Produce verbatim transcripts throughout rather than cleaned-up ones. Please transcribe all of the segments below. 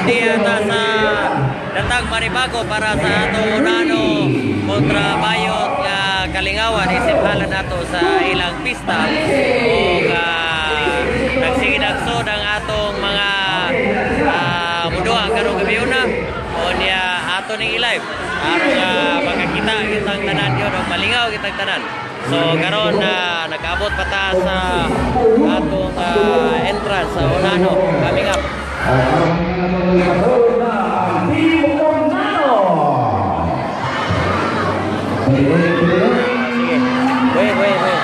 Hindi ata sa datang maribago para sa ato Unano kontra Bayot nga Kalingawan. Isimhalan nato sa ilang pista. O uh, nagsiginagsod ang atong mga uh, muduha karong gabi una. O niya ato ning i-live. Aron nga uh, magkakita kitang tanan yun o malingaw kitang tanan. So karon na uh, nag-abot pa ta sa atong uh, entrance sa Unano. Coming up. Sige. Wait, wait, wait.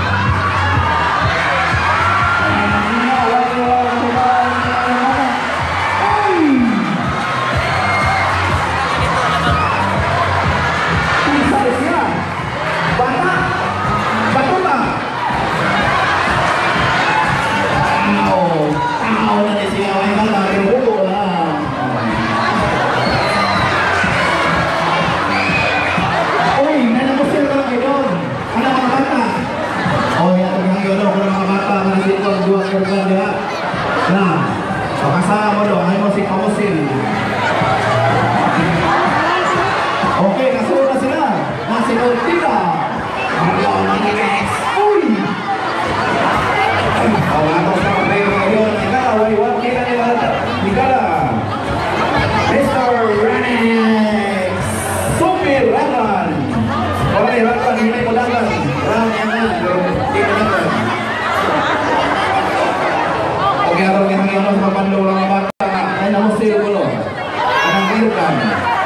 Okay, nasunod na sila. Nasunod tira. Uy! O, ato sa kapatid ngayon. Ikala, waliwag kita nila. Ikala. Mister Renex. Super Ragan. Okay, Ragan, hindi mo dagan. Ragan yan yan. Pero hindi mo dagan. Okay, ato nga ngayon sa papandong lang ang bata. Ay, namusil ko lo. Anong kirkan.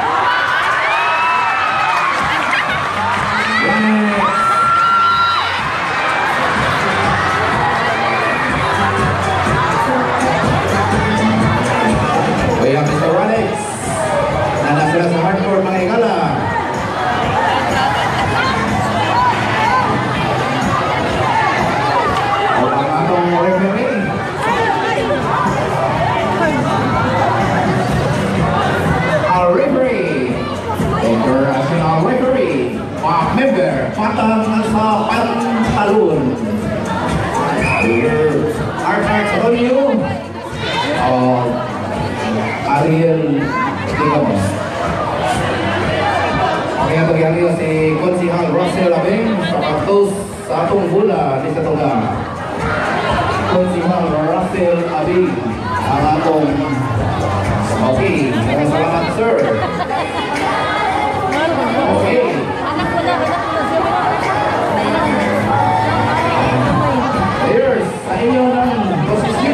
Kaya Mister Renex. Nana sila sa hardcore mga ikala. O ang atong referee. Our referee, international referee, uh, member, patang sa pantalon. Our hearts on you. Uh, Ariel Digamos. Kaya pagyari si Konsihal Russell Abeng sa pagtos sa atong bula ni Katuga. Konsihal Russell Abeng ang atong okay. Salamat sir. Okay. Players, sa inyo ng posisyon.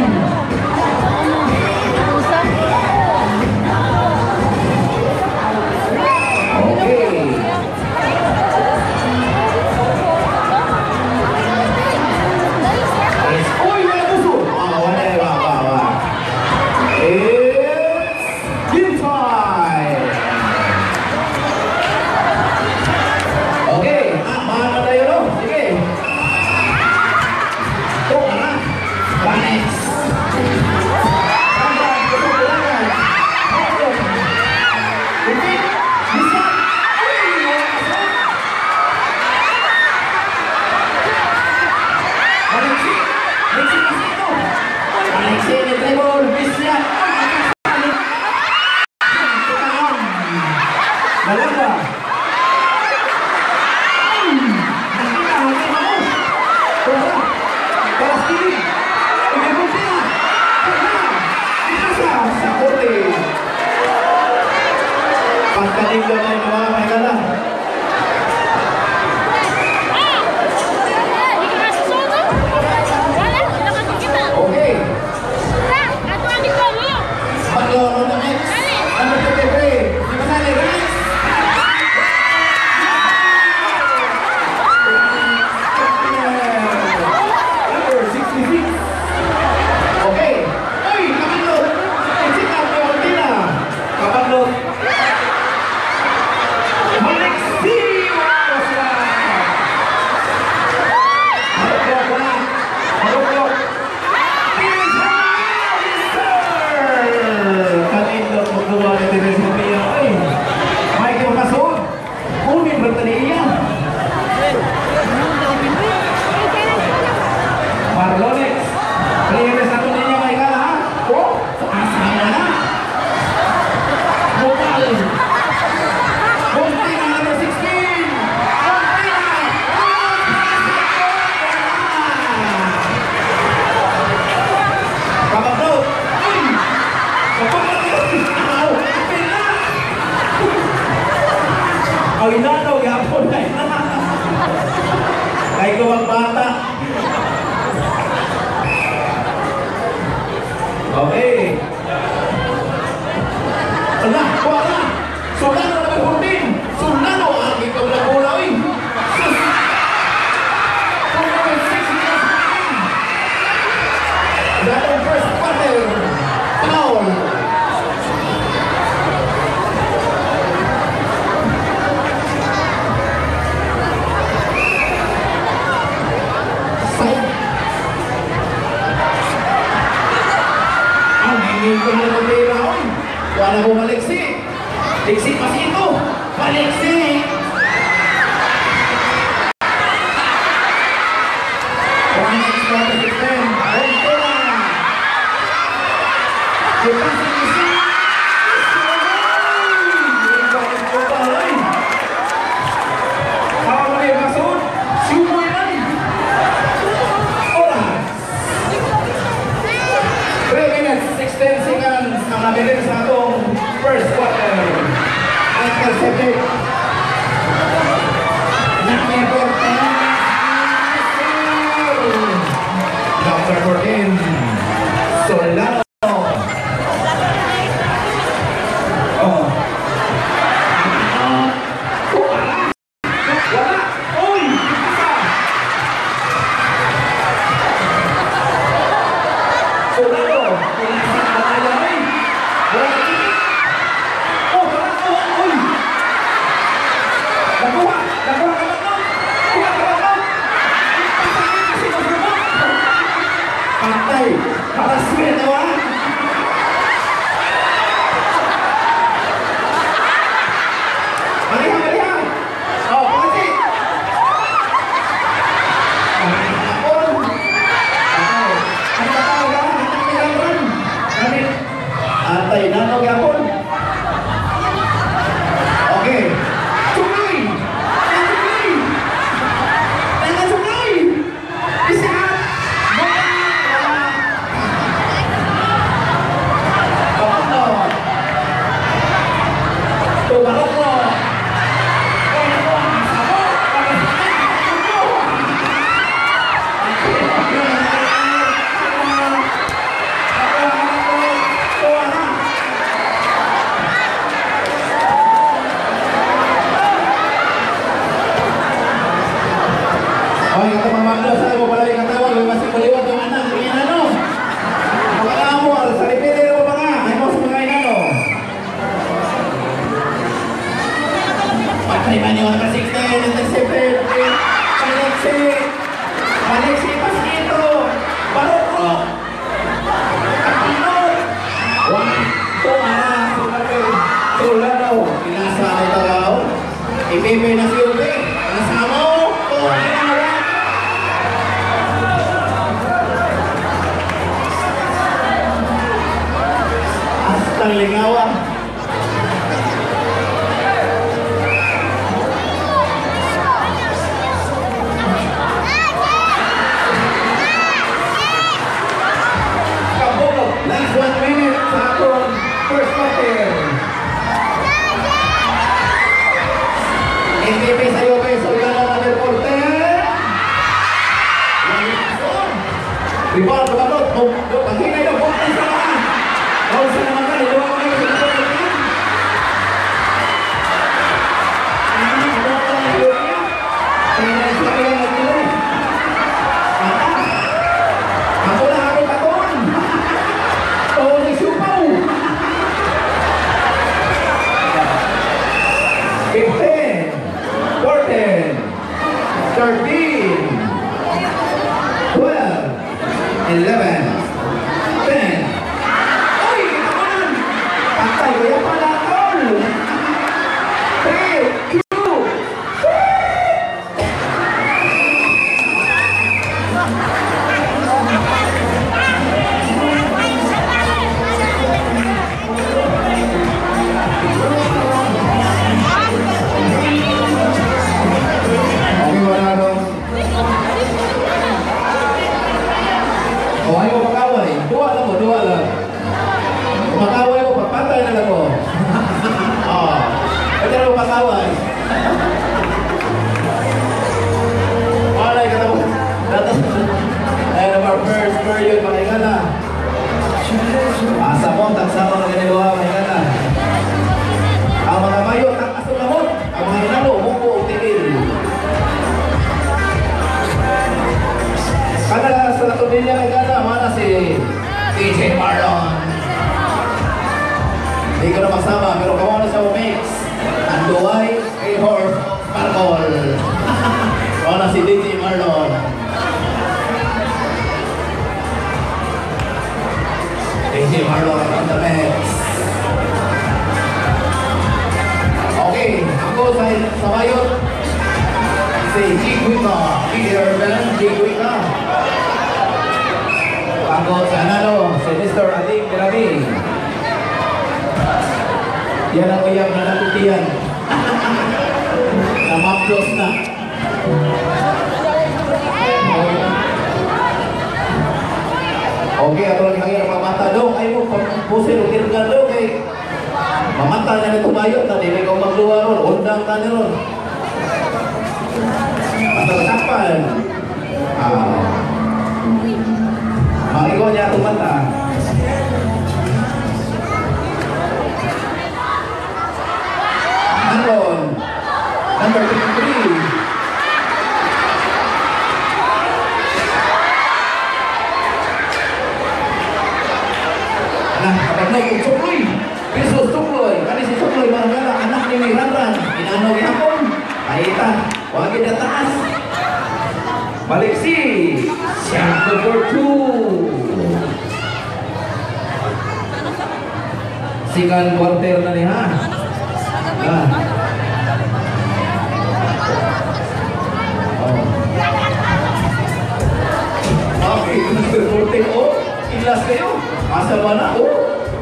Okay. Ala, wala. Solano number fourteen. Solano ang ikaw na kulay. That first quarter. Foul. Hindi ko na nabira ko. Wala mo maliksi. Liksi kasi ito. Maliksi. One extra to defend. Ito na. Kita si Liksi. How many masud? Sumuy lang. three minutes, sixteen seconds ang nabilin sa atong first quarter. Intercepted. Number fourteen. Number fourteen. Solano. Oh. Wala. Wala. Uy! Solano. Para sweet na wala. Malihan, malihan. Oh, pati. Apon. Ang tataw ka, ang tataw Gamit. Antay, nano gapon. Okay. Sungay. Sungay. Tangan sungay. Isihan. Ay, ito mga mga sa mo pala yung katawag, may masing maliwag yung anak, yung Unano. Mga mo, sa lipili mo mga, ay mo sa mga Unano. Patay ba niyo ang sixteen, intercepted, Alexi, Alexi Pasquito, Baroko, Kapino, one, two, ara, Solano, pinasa na ito raw, ipipi na si Ubi, nasamo, oh, Lingawa. Kabog, last one minute sa atong first quarter. M V P sa iyo kay Solano number fourteen. Rebound, rebound, paghinay na po sa mga. Kau sa naman ka, ito ako ngayon sa naman ka. Ano, ano ka lang yung niya? Kaya na-isla ka lang nagtuloy. Mata. Ako na ako katon. Oo, ni Supaw. Asa mo, tagsama na ganiluha, may gana. Ang mga Bayot, takas ng lamot. Ang mga Unano, Mungko, Tigil. Kanala sa Latubilla, may gana, mana si D J Marlon. Hindi ko na magsama, pero kawan na sa mix. Anduay, A-Horse, Parkol. Kawan na si D J Marlon. D J Marlon on the mix. Okay, ako sa, sa Bayot. Si G-Quick na. Peter Belen, G-Quick na. Ako sa Unano, si Mister Ading Grabe. Yan ang uyab na natutiyan. Na-maplos na. Okay, ato lang kaya mamata daw. Ay mo, pusin o kirgan daw kay mamata na nito Bayot na hindi ko magluwa ron. Undang na ni ron. Matatapan. Ah. Makigaw niya itong mata. Anon. Number fifty-three. Nah, kapag na yung Sukloy. Pisos Sukloy. Kani si Sukloy, maragala, anak ni may Ranran. Inano yapon. Ayita. Wagin na taas. Balik si shot number two. Second quarter na niya. Ah. Oh. Okay, number fourteen. Oh, ilas kayo. Asa ba na? Oh.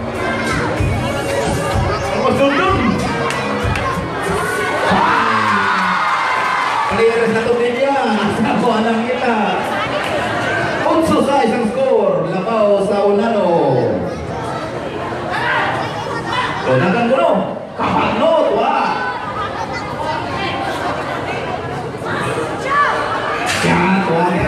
Magdundun. Players na ito din yan. Ako alam kita. Unso sa isang score. Labaw sa Unano. Donagan ko no. Kapanot. Wala. Yan. Wala.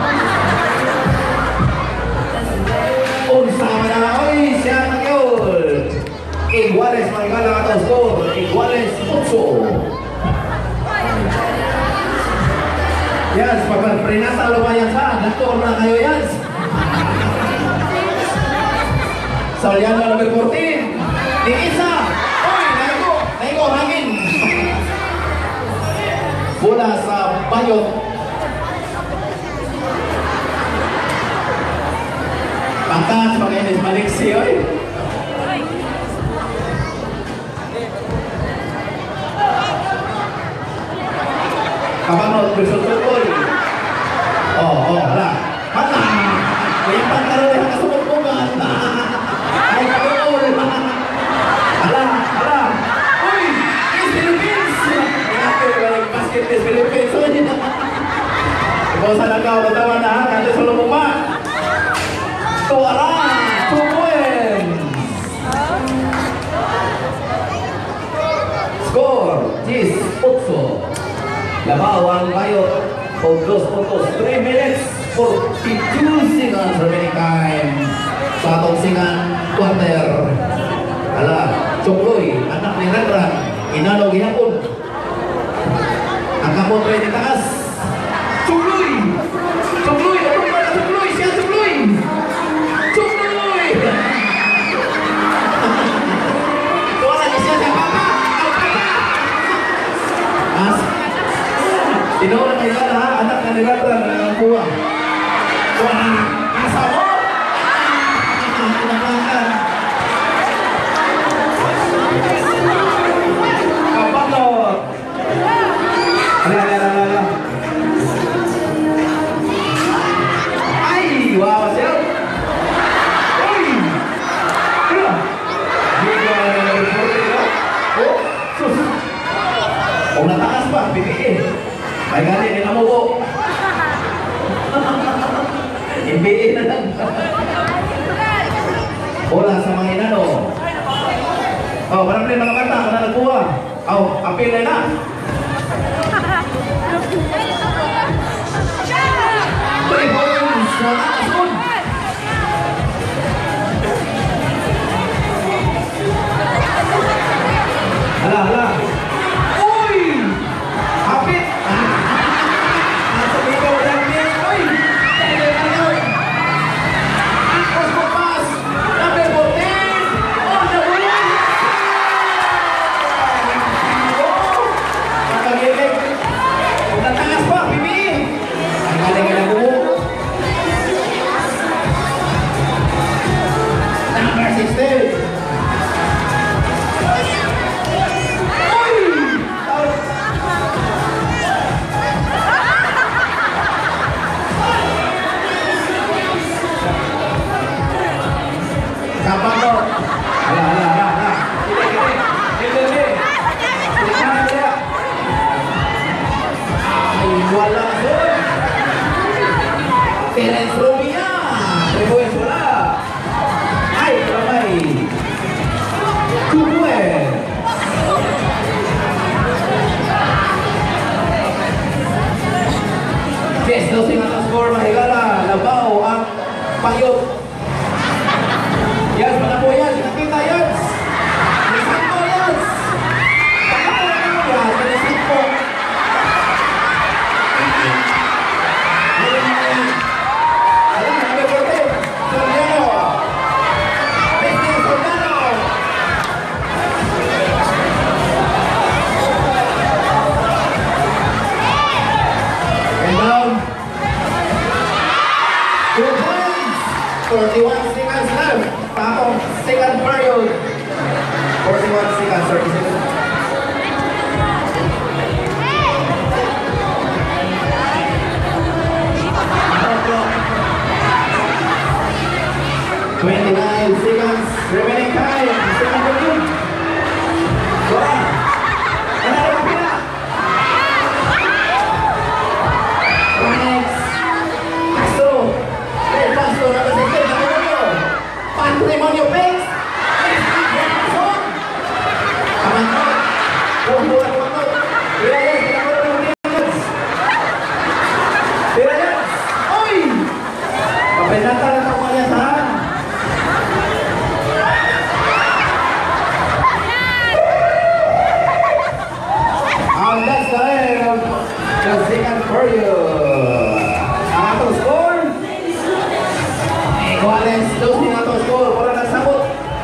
Unsa na. Oy, siya na yun. Iguales magkala ka score. Iguales Unso. Yes, pag prinasa lumayan sa, naktor na kayo yan. Saliano number fourteen. Di isa. Uy, naigo. Naigo, hangin. Bola sa Bayot. Pangkas, pag-inis maliksi, oy. Kapanot, bersul-sul. Oh, oh, hala. Hala. Kaya pangkaroon yung kasumulpungan. Ay, kapanot. Hala, hala. Uy, Miss Philippines. Basket Miss Philippines. Ikaw sa nagaw, matawa na ha. Kante sa lumuma. Tuwara. Two points. Score, Gis, Utso. Labaw ang Bayot of dos puntos, three minutes, forty-two seconds remaining time sa atong singan quarter. Ala, Sukloy, anak ni Ranran, Unano gihapon. Ang kamontre ni taas. Sukloy! Sukloy! Ano ba na Sukloy? Siya Sukloy! Sukloy! Wala niya siya sa papa! Ang papa! As Tinaw na kayo na ha, anak na nilatran na ng buwa. Kuha, asa mo! Kinakakan. Kapanot! Ala, ala, ala, ala. Ay, wow, siya! Uy! Ano? Hindi ka na nag-report nila? Oh, sus! O natakas pa, bibigay. Ay gani, hindi na mo po. Imbiin na lang. Bola sa mga Unano. Oh, parang rin mga bata, ka na nagbuha. Oh, apil na na. Three points.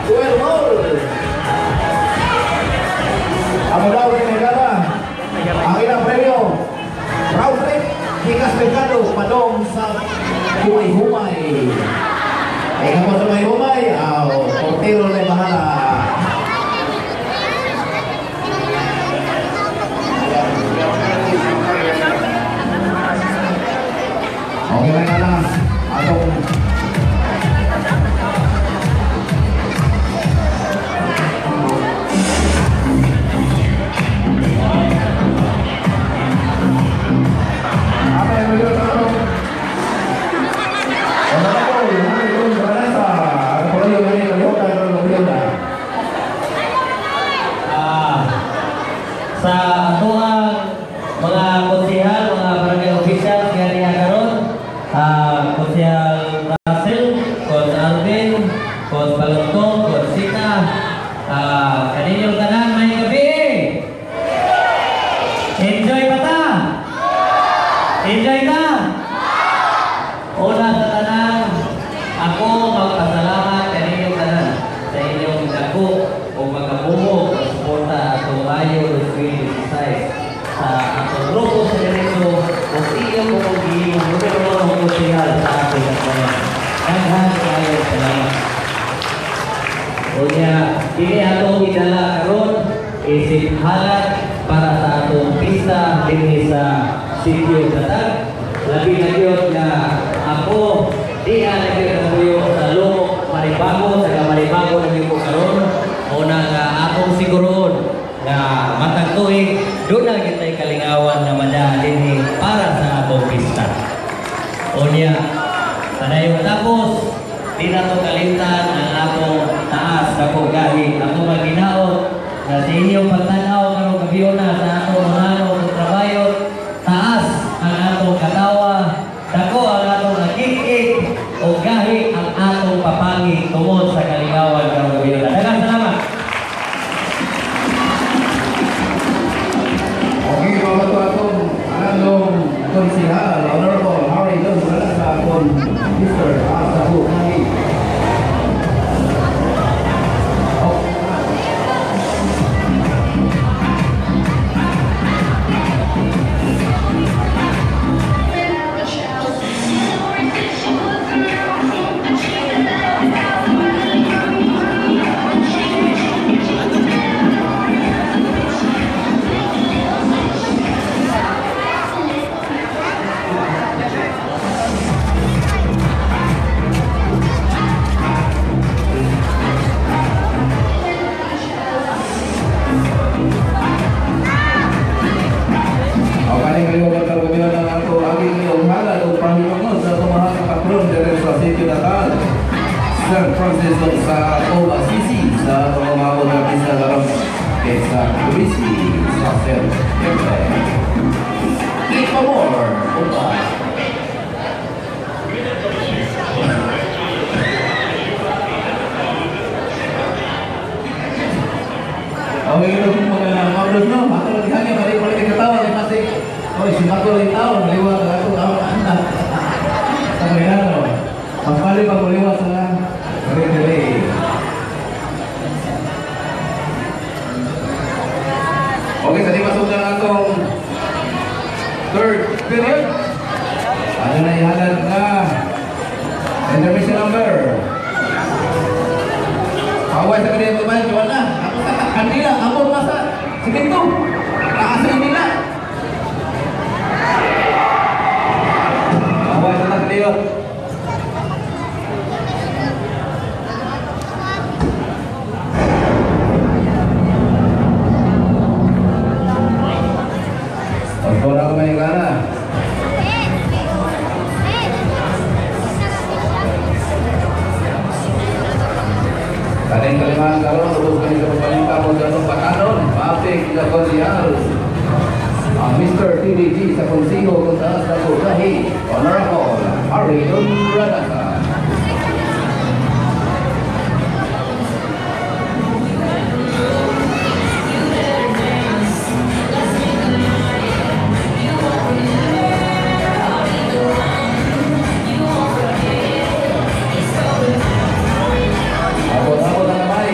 twelve all. Amo daw rin nagala. Ang ilang premyo. Round trip. Hikas Mercado. Padong sa humay-humay. Ay kapag sa may humay. Aw, portero na bahala. Okay lang na lang. Atong sa atuang mga konsehal, mga barangay officials nga niya karon, ah konsehal Russell, Coach Alvin, Coach Balotong, Coach Sita, ah kaninyong tanan may gabi. Enjoy ba ta? Enjoy ta? Una sa tanan, ako magpasalamat kaninyong tanan sa inyong dako o magkabuo o suporta atong Bayot twenty twenty-five sa atong grupo sa diretso o inyong kung giingong numero ng konsehal sa ating bayan. Daghan kayo salamat. Unya, ini atong idala karon isip halat para sa atong pista dinhi sa sitio Datag. Labi na gyud nga ako diha na gyud ang buyo sa lumok maribago sa maribago na gyud ko karon. Una nga akong siguron na matag tuig doon na kita'y kalingawan na mada dinhi para sa atong pista. Unya, sanay matapos, di na to kalimtan ang atong taas na gahi. Ako maginaot na sa inyong pagtanaw karong gabi na sa atong Unano kontra Bayot, taas ang atong katawa, dako ang atong nagkikik o gahi ang atong papangi tungod sa kalingawan karong gabi na. Daghang salamat. okay, mga to atong anong konsehal, Honorable Harry Don Radaza akong Mister Asabu Kami. San Francisco sa O A C C sa pamamahon ng isa larang sa Luisi sa Sir Kempe. Ipa more, Opa. Okay, ito kung mga mablos no, ako lang hangin, mali-mali katawa, ay masik. Oy, si Marco rin tao, naliwa ka ako, tao ka anda. Sa Unano, magpali pa muliwa sa Rin-rin. Okay, tadi masuk na atong third period. Ano na ihalad na intermission number. Away sa kanila pemain, jual na. Ako sa kanila, amor masa. Sige ito. Nakasayin nila. Away sa kanila. Orang main kana. Kadang kalimat kalau terus kali kembali kamu jatuh patanon, maafik tidak konsehal. Mister T D G sa konsiho kung taas na po kahi, Honorable Harry Don Radaza. Abot-abot ang kamay.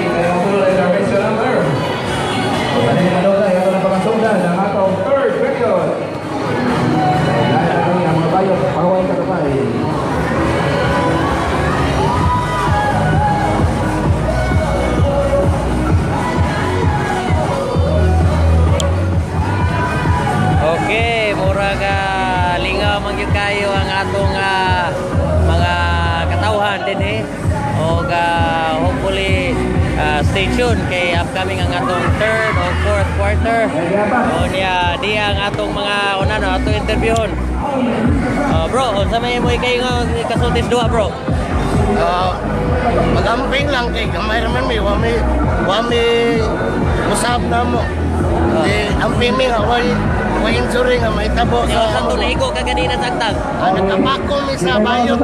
stay tuned kay upcoming ang atong third or fourth quarter. O niya, di ang atong mga unano, atong interviewon. Uh, bro, unsa may mo kayo nga kasultis duha bro? Uh, Magamping lang kay gamay raman mi wa mi wa mi usab na mo. Di ang pimi nga wa wa injury nga may tabo Yo sa tuligo ka ganina sa agtag. Ano kapako mi sa Bayot.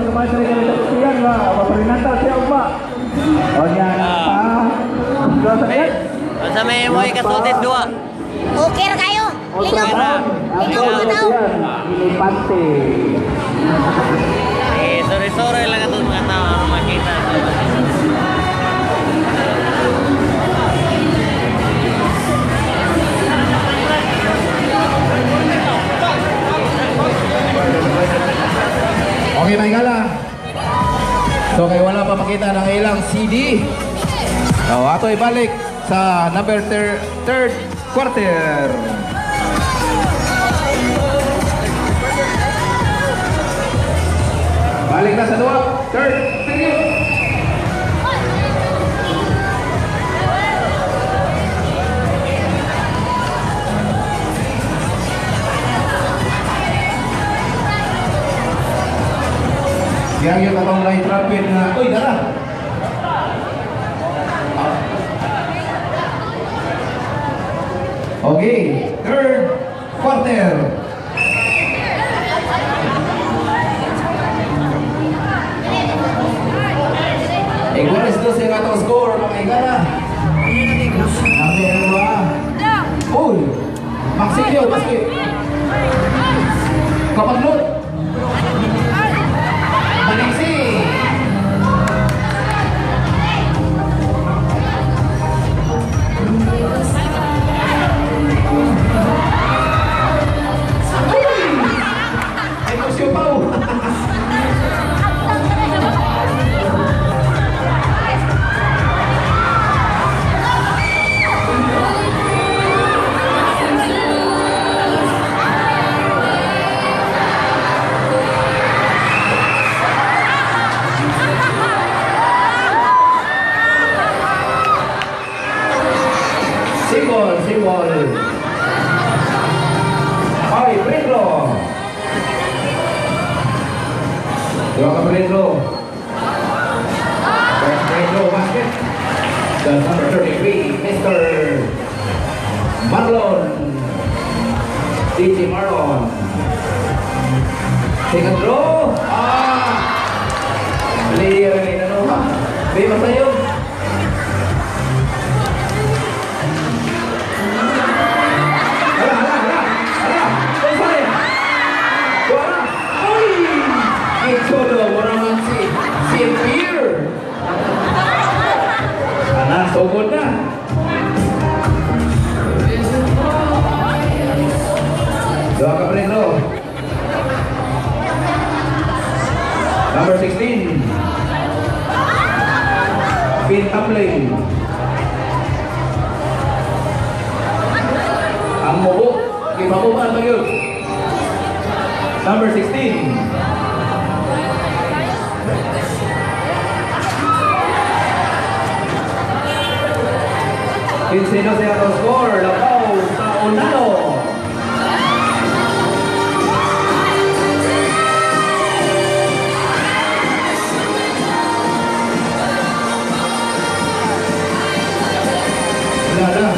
Unsa may mo kasultis duha? Okay ra kayo. Lingaw. Lingaw mo daw. Eh, sorry-sorry lang itong mga tao ang makita. Okay, may gala. So, kay wala pa makita ng ilang C D. So, ato ibalik sa number thir third quarter. Balik na sa dua. Third period. Yang yung katong light rapid na, uy, dara! Okay, third quarter. Igual es doce ang atong score, mga igala. Number dua. Uy, maksikyo, basket. Kapaglot. Maniksi. Ay, kusyo pa. Simbol, simbol. Ay, Pedro. Dua ka Pedro. First Pedro basket. The number thirty-three, Mister Marlon. D J Marlon. Second row. Ah! Player ni ano ha? Bima tayo. Sugod na. Dua ka Pedro. Number sixteen. Pin Tapling. Ang mubo. Kipamuban ba yun? Number sixteen. Pinsino siya ang score. Lapaw sa Unano. Wala na.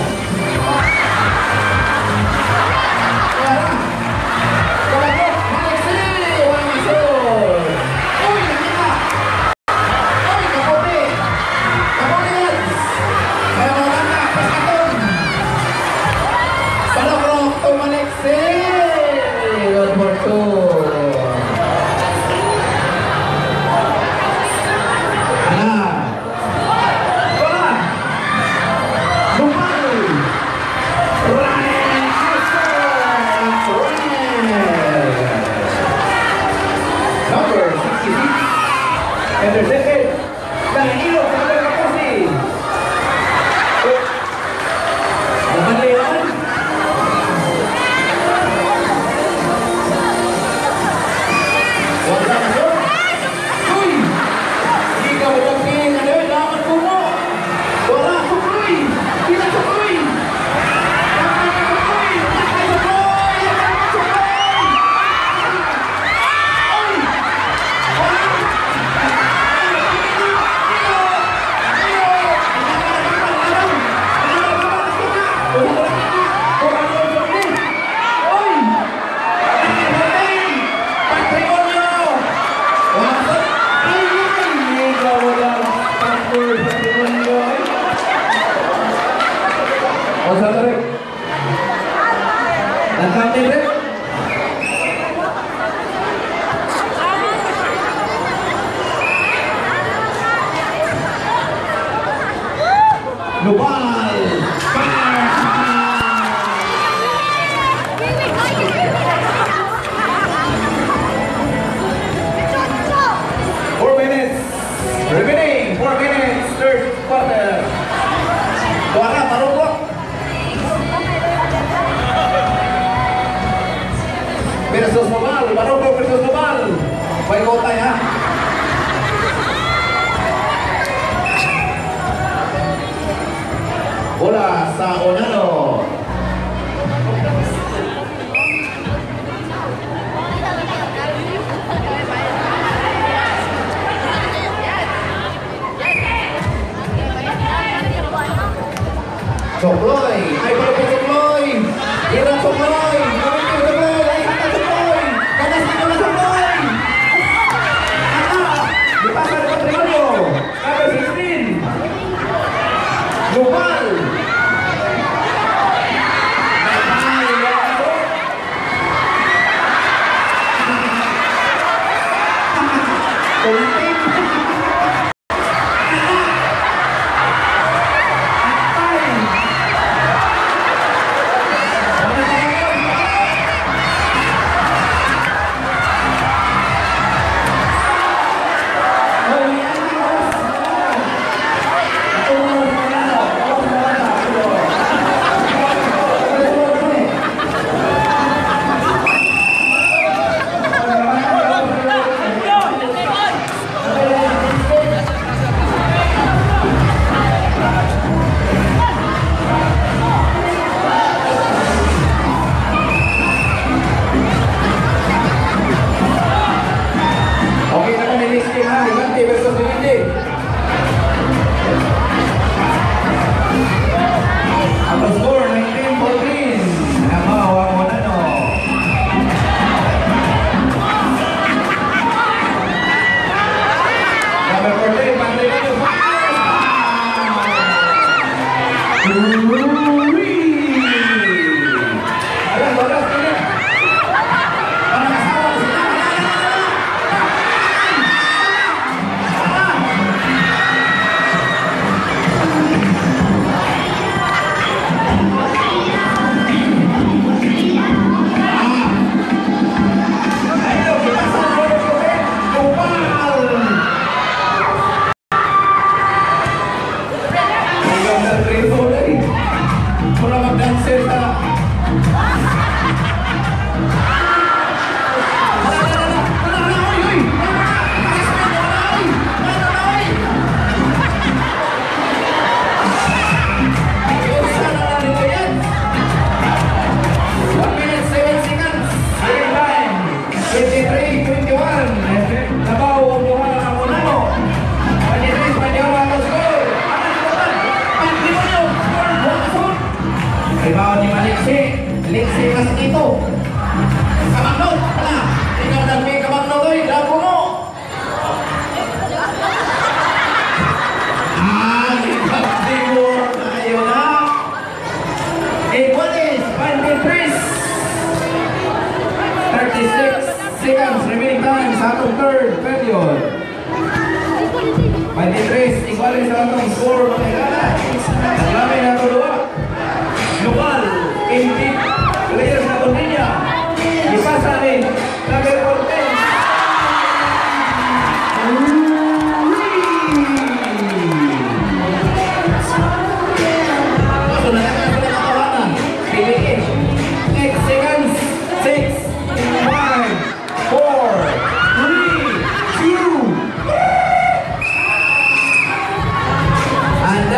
Palabra Nagkamit rin. Global! Four minutes. Remaining. Four minutes. Third quarter. Tuara, tarong po. Versus Global. Baroko versus Global. May kotay ha. Bola sa Unano. Sokloy, ay bola po Sokloy. Hirap Sokloy. Gawin ko Sokloy. Ay hata Sokloy. Kanas na bola Sokloy. Hata. Dipasa ng patrimonyo. Number sixteen. Global. Seconds remaining time sa atong third period. twenty-three, igualin sa atong score mga igala. Naglami na ito luwa. Global, eighteen players na itong linya. Ipasa rin, number fourteen. Paso na naman sa nakawanan. Piliin. eight seconds, six, five, four, three, two, and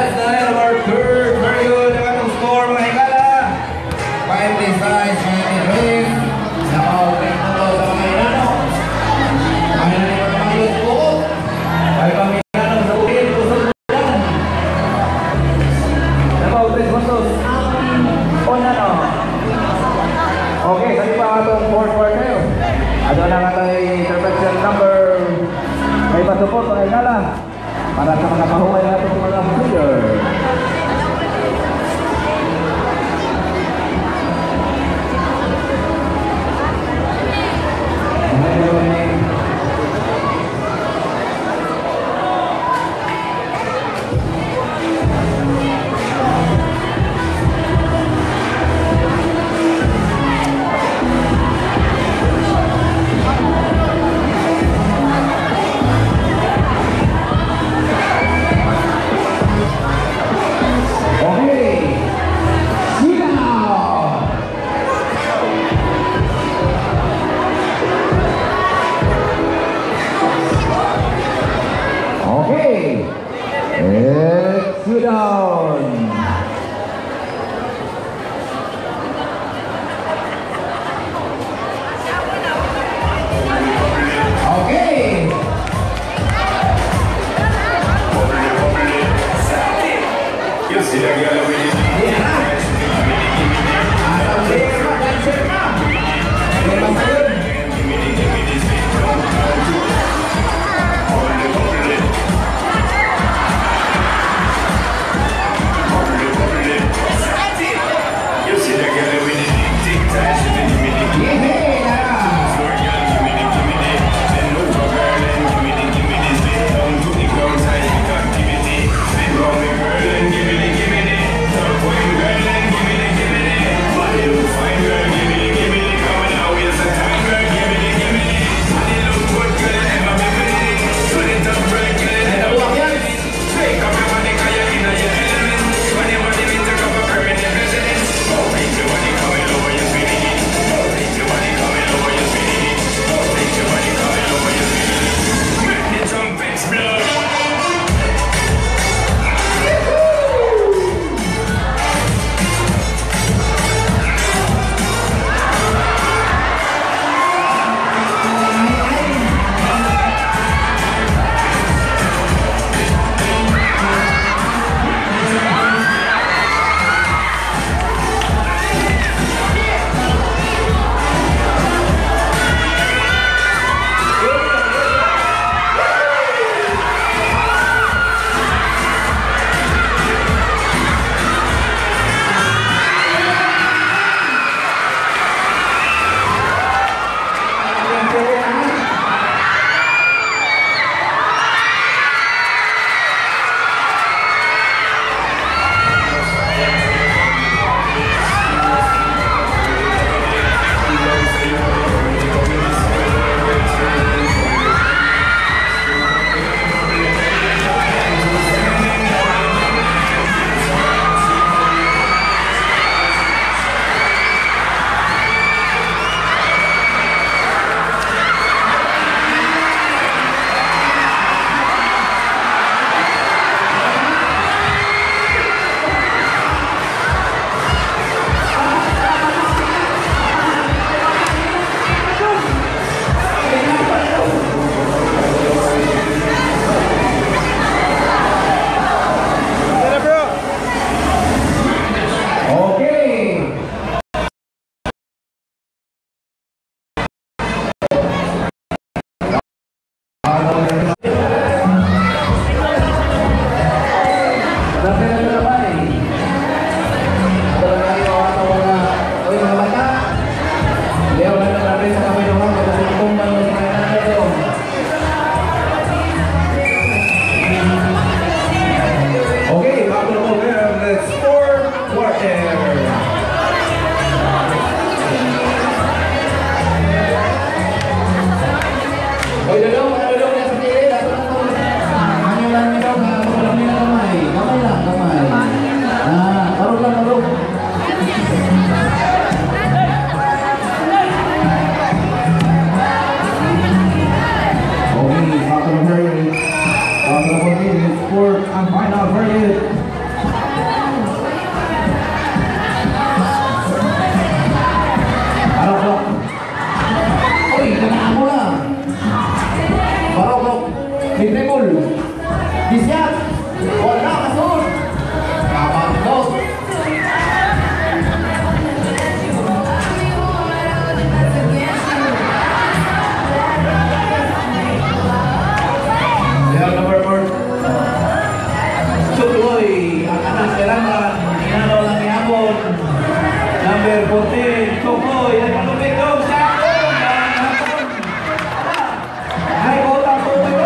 Dragon. Okay. You see that girl with it? You see that girl with it? Tic tac, she been gimme the gimme the. Floor girl, gimme the gimme the. Bend over girl and gimme the gimme the. Bend down to the ground side with activity. Bend round the girl and gimme the gimme the. Top wine girl and gimme the gimme the. Body look fine girl, gimme the gimme the. Coming out waste of time girl, gimme the gimme the. Body look good girl, ever be with it. Put it up right girl, ever be with it. Take up your money 'cause you're in your element. When you want to take up a permanent residence. Oh, make your money coming over, you're spinning it. Oh, make your money coming over, you're spinning it. Oh, make your money coming over, you're spinning it. Make the trumpets blow. Number fourteen, Tukoy, ay patupitong sa akong ay kota po ito.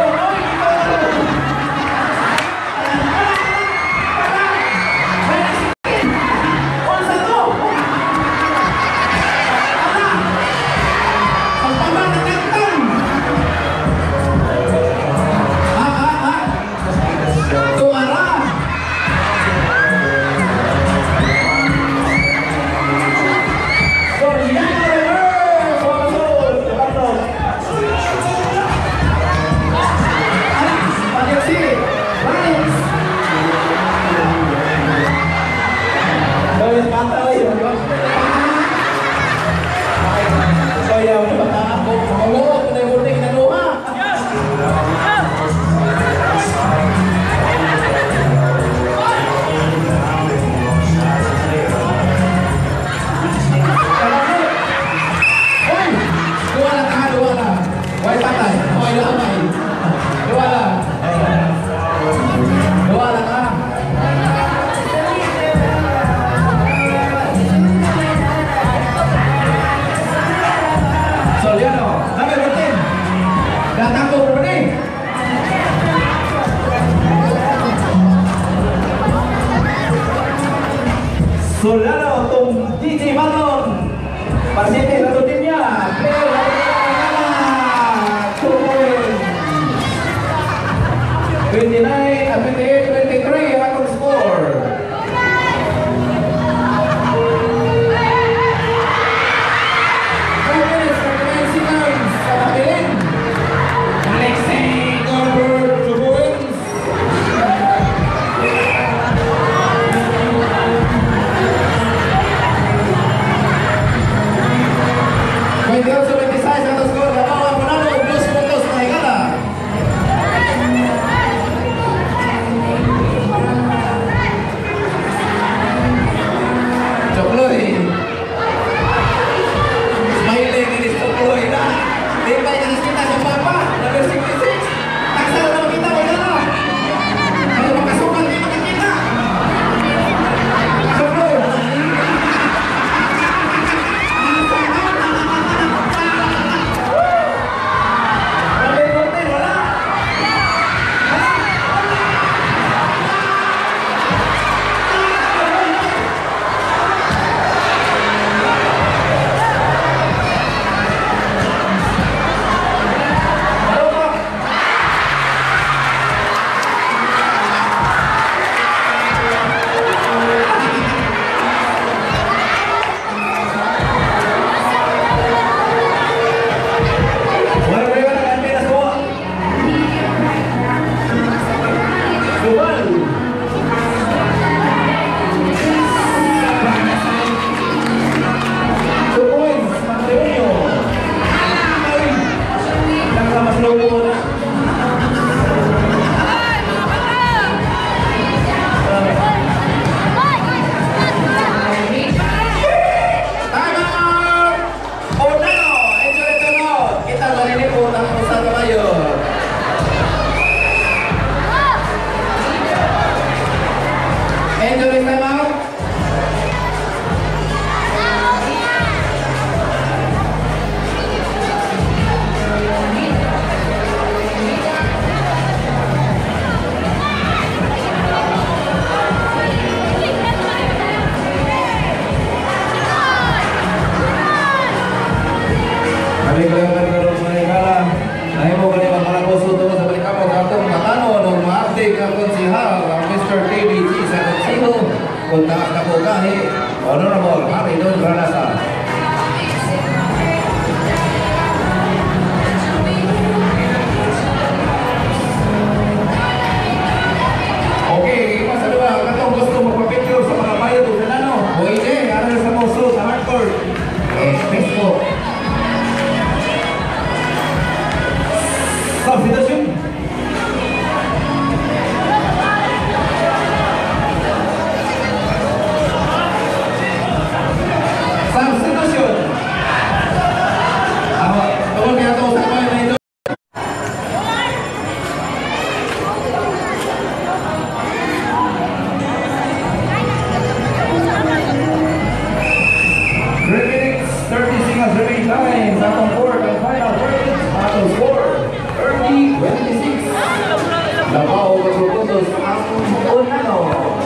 Solano, itong D J Manon. Pasite sa tutin niya. Pero, two points. twenty-nine at twenty-eight, twenty-three ang atong score. five minutes, thirty-nine seconds sa pabilin. Alexei Garber, two points. twenty-eight to twenty-six ang atong score. Ganaw ang Unano, dos puntos na higala. Chokloy. Smiling ini Chokloy na. Lipay na kita sa papa. Number sixty-six. Taksa na naman kita. Wala na. Ano makasukan di makakita. Chokloy. Number fourteen. Wala. Kuntas kabukahi Honorable Haridun Radaza. Okay, sa dua, katong gusto magpapicture sa mga Bayot o Unano. O hindi, ano sa muso sa hardcore. Eh, Facebook. Substitution. Substitution. Ako, tungkol kaya ito sa kamay na ito. three minutes, thirty seconds remaining time. Sa atong fourth and final verdict, atong score, thirty twenty-six. Labaw magpupuntos ang Unano.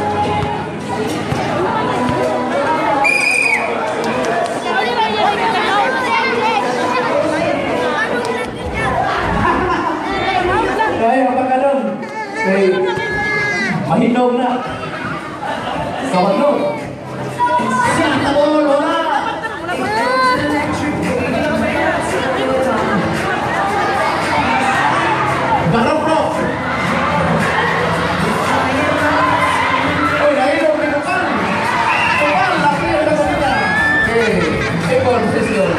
Kaya kapag ganun, kay mahinog na. Sawat no. Siya, tabol, wala. Barok, bro. Uy, nahinog, minukan. Tukal, laki na kumita. Okay, second session.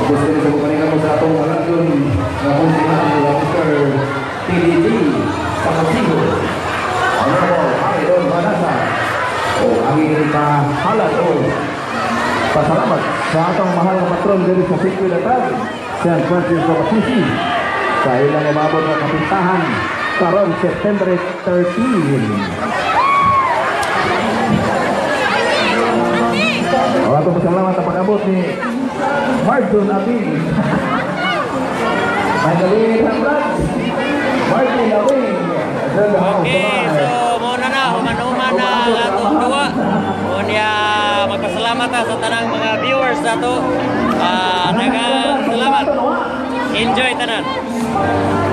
Gusto nyo sa kumalingan mo sa atong malandun na kung sinabi nila Mister T D G sa Kasigo. Ano po, Bayot, Radaza. O, ang hindi pa halat o pasalamat sa atong mahal na patron dito sa Sikuy Latag, Saint Francis of Assisi, sa ilang umabot na kapintahan karon September thirteenth. O, atong pasalamat ang pag-abot ni Martin Abing. May gawin ang vlog. Martin Abing. Okay, so muna na, human-human na ang atong duwa. Unya, magpasalamat ta sa tanang mga viewers na to. Uh, Naga, salamat. Enjoy tanan.